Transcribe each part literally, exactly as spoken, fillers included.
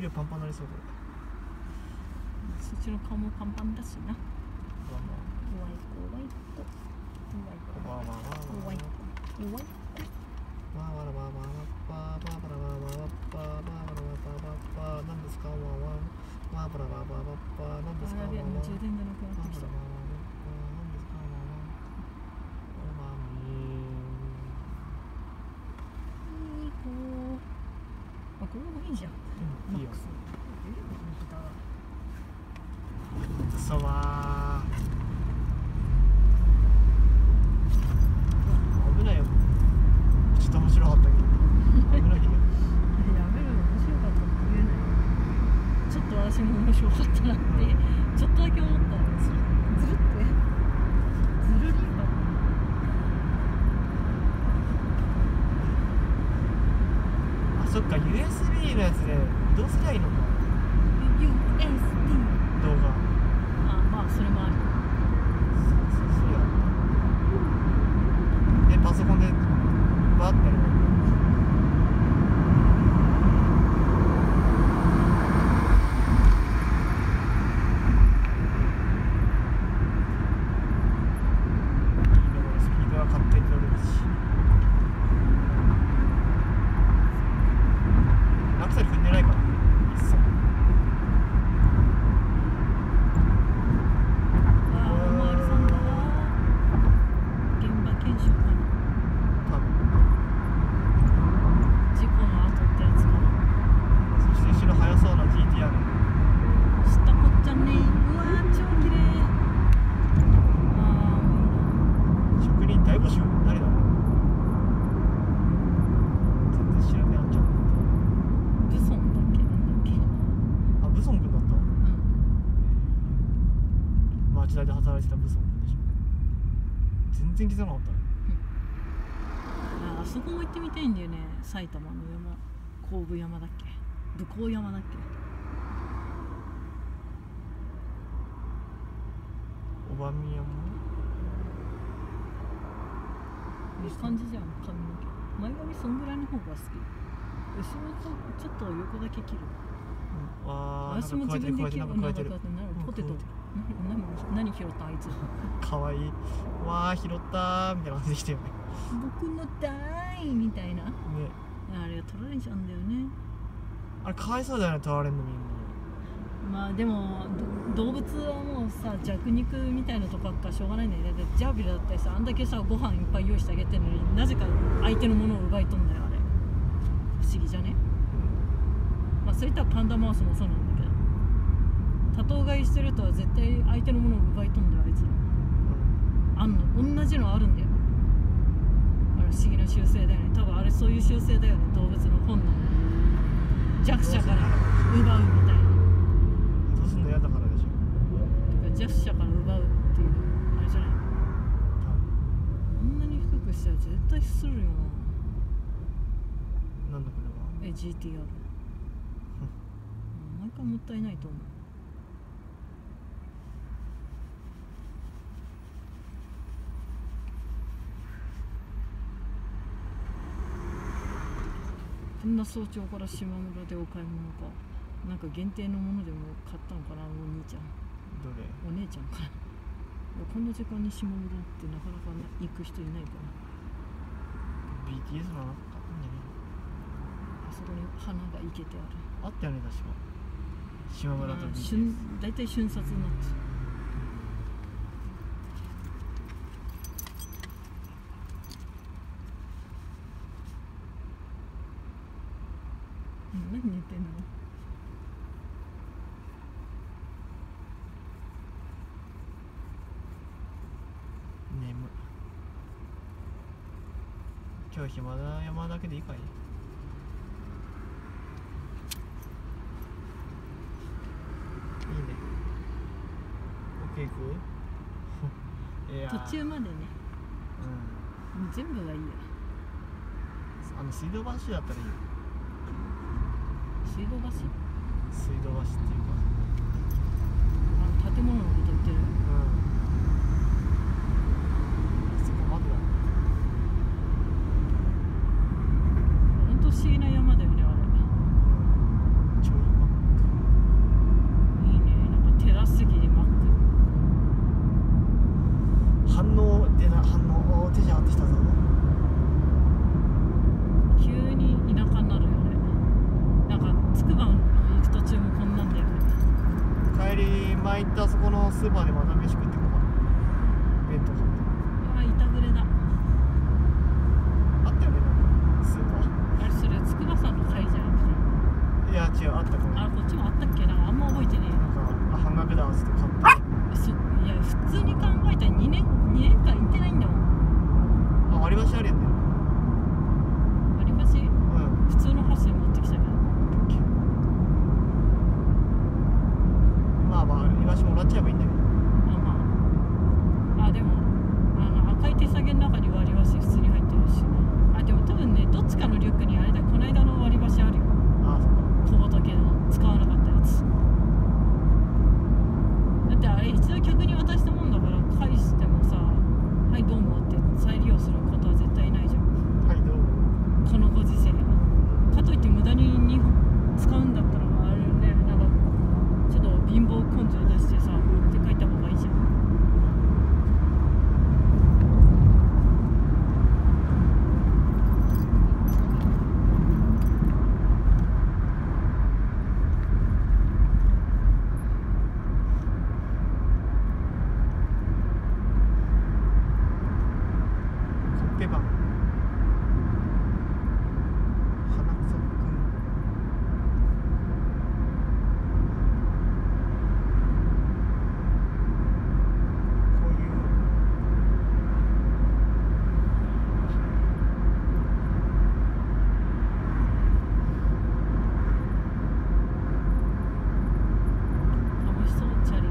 ルパンパンになりそうだよ。 そっちの顔もパンパンだしな。 まあまあ怖い怖い子怖い子わーわーわー怖い子怖い子わーわらわーわーわーわーわーわらわーわーわーわーわーわーわーわーわー何ですかわーわーわーわらわーわーわー何ですかわーわーわー充電がなくなってきた。 何ですかわーわーわーいい子。あ、これもいいじゃん。 うん、いいよ。 マックス。え、豚が。 くそわー。危ないよ。ちょっと面白かったけど。危ないよ。 やめろよ、面白かったって言えない。ちょっと私も面白かったなって、ちょっとだけ思った。ずるずるって。ずるりんば。 あ、そっか、ユーエスビー のやつでどうすりゃいいのか。 ユーエスビー。 動画。 あ、まあそれもある。 そうそうや。で、パソコンでバーってやる。全然気づかなかったね。 あそこも行ってみたいんだよね。埼玉の山、甲府山だっけ、武甲山だっけ。 小場宮もいい感じじゃん。髪の毛前髪そんぐらいの方が好き。後ろとちょっと横だけ切る。 うん、ああ、 私も自分で切る。 なんか加えてる。 ポテト。何何拾ったあいつ。 かわいい。わあ、拾ったーみたいな感じできたよね。 僕の大みたいな。ね。あれ取られちゃうんだよね。 あれかわいそうだよね、取られるのみんな。 まあでも動物はもうさ、弱肉みたいなとこかしょうがないんだよね。ジャービルだったりさ、あんだけさご飯いっぱい用意してあげてるのになぜか相手のものを奪い取んだよあれ。不思議じゃね。まあそういったパンダマウスもそうなんだけど、多頭飼いしてるとは絶対相手のものを奪い取んだよあいつら。あんの同じのあるんだよ。あれ不思議な習性だよね。多分あれそういう習性だよね、動物の本能。弱者から奪うみたいな。 どうすんの嫌だからでしょ。 弱者から奪うっていうあれじゃない。こんなに低くしたら絶対するよな。 なんだこれは。 え ジーティーアール 毎回もったいないと思う。こんな早朝から島村でお買い物か。なんか限定のものでも買ったのかな、お兄ちゃん。 どれ？ お姉ちゃんかな。こんな時間に島村ってなかなか行く人いないから。 ビーティーエス のなんか買ったんじゃねあそこに花が生けてある。 あったよね、確か島村と ビーティーエス。 瞬大体瞬殺になってる。何寝てんの？ 眠。今日暇だ。山だけでいいかい？いいね。奥行く？いや途中までね。 うん。 全部がいいや。 あの水道橋だったらいいよ。 水道橋？ 水道橋っていうか、 あの建物のこと言ってる？ うん。そこまでだ。 ほんと不思議な山だよねあれ。 うん。ちょいくば行く途中もこんなんだよね。 帰り前行ったあそこのスーパーでまた飯食ってこうかな。弁当買って。 ああ、板ぶれだ。 あったよね、なんかスーパー。 あれ、それ筑波山の帰りじゃなくて。 いや違う、あったかも。 あ、こっちもあったっけな、あんま覚えてねえなんかあ半額だっつって買って。 そいや普通に考えたらにねんにねんかん行ってないんだもん。 あ、割り箸あるやんね。 割り箸うん。 普通の箸持ってきたけど。 まあまあ割り箸もらっちゃえばいいんだよ。 あ、まああ、でもあの赤い手提げの中に割り箸普通に入ってるし、あ、でも多分ね、どっちかのリュックにあれだ、この間の割り箸あるよ。 ああ、そっか。 小仏の使わなかったやつだって。あれ一度客に渡したもんだから、返してもさ、はいどうもって再利用することは絶対ないじゃん、 はいどうも。 このご時世。かといって無駄ににほん使うんだったら、あれね、なんかちょっと貧乏根性出してさ、持って帰った方がいいじゃん。 コッペパン、花くそくん、こういう楽しそう、チャリ。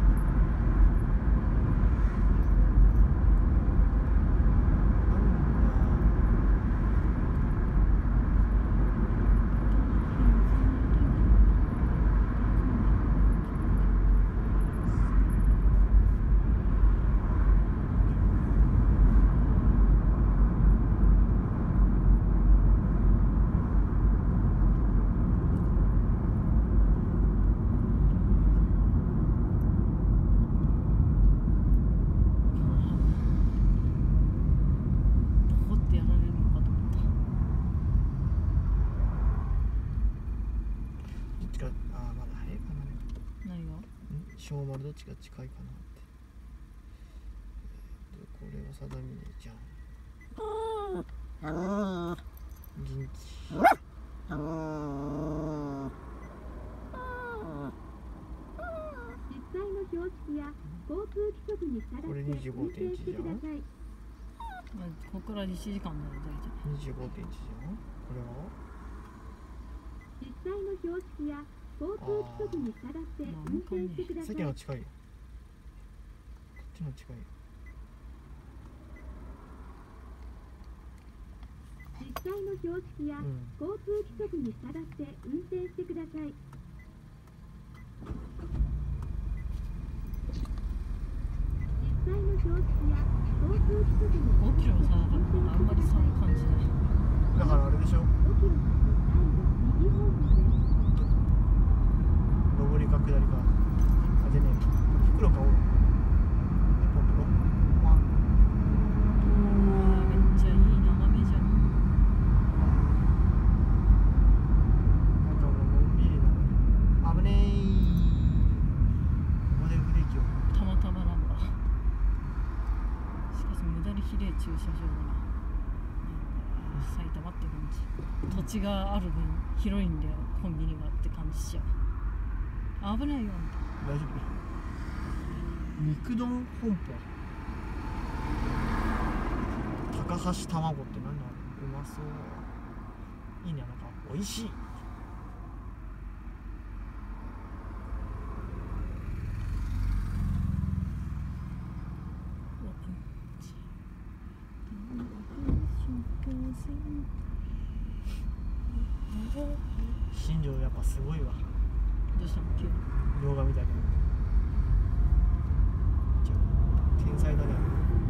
ポコってやられるのかと思った。 どっちか、ああまだ早いかな。 何が？ ん小丸どっちが近いかなって。えっとこれは定峰じゃん。銀気。 実際の標識や交通規則に従これって運転してください。 まあここからいちじかんだよ大体。 にじゅうごてんいちじゃん。これは実際の標識や交通規則に従って運転してくだささっい。 きの近いよ。こっちの近いよ。 実際の標識やうん交通規則に従って運転してください。実際の標識や交通規則にごキロ差だからあんまり差を感じない。 だからあれでしょ、 ごキロ先最後右方向です。 上りか下りか。あ、でね、袋買おう。え、ポンポン。ワン。 うわー、めっちゃいい眺めじゃん。 なんかもうのんびりなのに。危ねー。ここでブレーキを。 たまたまなんだ。しかし無駄にひれえ駐車場だな。埼玉って感じ。土地がある分広いんだよ、コンビニがって感じしちゃう。危ないよ。 大丈夫。肉丼本舗。高橋卵って何だろう。うまそう。いいね、なんか美味しい。新庄やっぱすごいわ。 どうしたの急に。 動画見たけどちょ天才だね。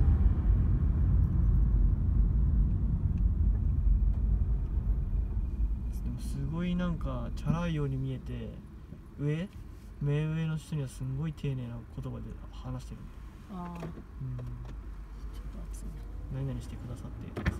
でもすごいなんかチャラいように見えて、上目上の人にはすんごい丁寧な言葉で話してる。 ああ、ちょっうん、 と暑いね。 何々してくださってとかさ。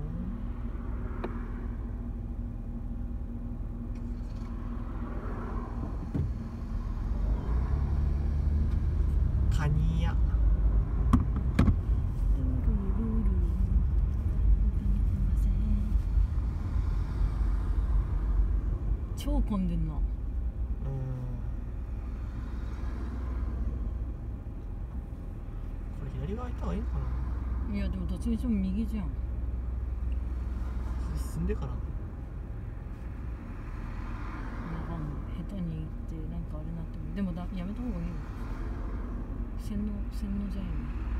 カニ屋。 超混んでんな。 うん。これ左側行った方がいいのかな。 いやでもどっちにしても右じゃん。 進んでから。 なんか下手に行ってなんかあれなってもでもだやめた方がいいよ。洗脳洗脳じゃんよ。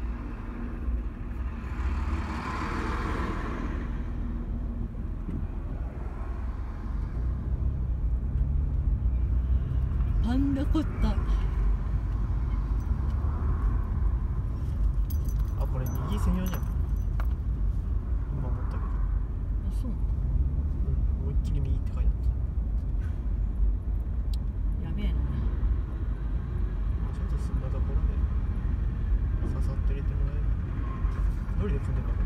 パンダコッタ。 あ、これ右専用じゃん。今思ったけど。 あ、そうなの。 うん、思いっきり右って書いてあった。 やべえな。 まあ、ちょっと進んだところでささっと入れてもらえる。どれで組んでるのかな。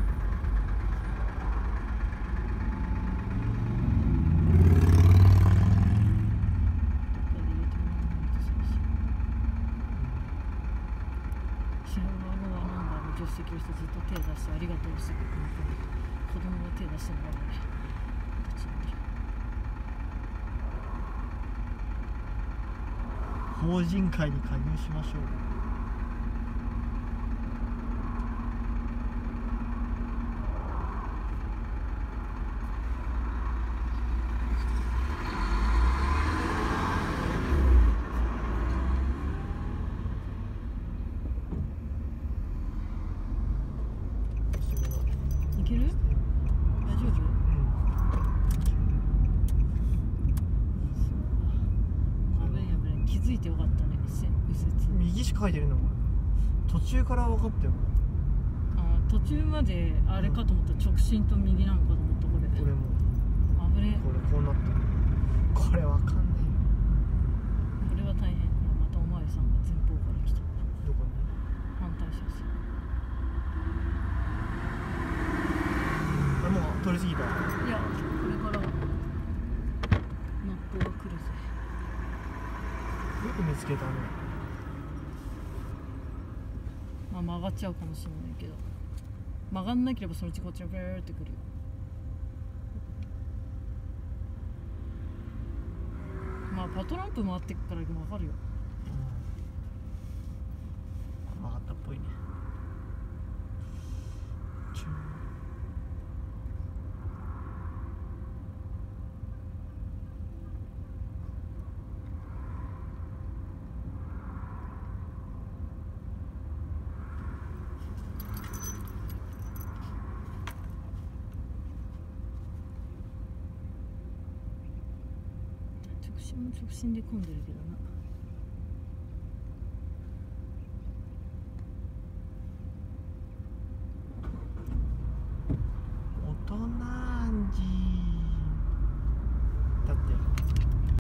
助手席の人ずっと手出してありがとうしてくれて、子供が手出してもらうね。どっちなんだろう。 法人会に加入しましょう。 いける？大丈夫？危ない危ない。気づいてよかったね。右折。 右しか書いてるのこれ。 途中から分かったよ。 あ途中まであれかと思った、直進と右なのかと思った。これこれも危ねえ。 これこうなってる。これわかんねこれは大変。またおまわりさんが前方から来た。 え。どこに？ 反対車線。 あれもう通り過ぎた。 いやこれからマップが来るぜ。 よく見つけたね。 まあ曲がっちゃうかもしれないけど、曲がんなければそのうちこっちにブーってくるよ。まあパトランプ回ってくから分かるよ。 うん、曲がったっぽいね。チュー直進も直進で混んでるけどな。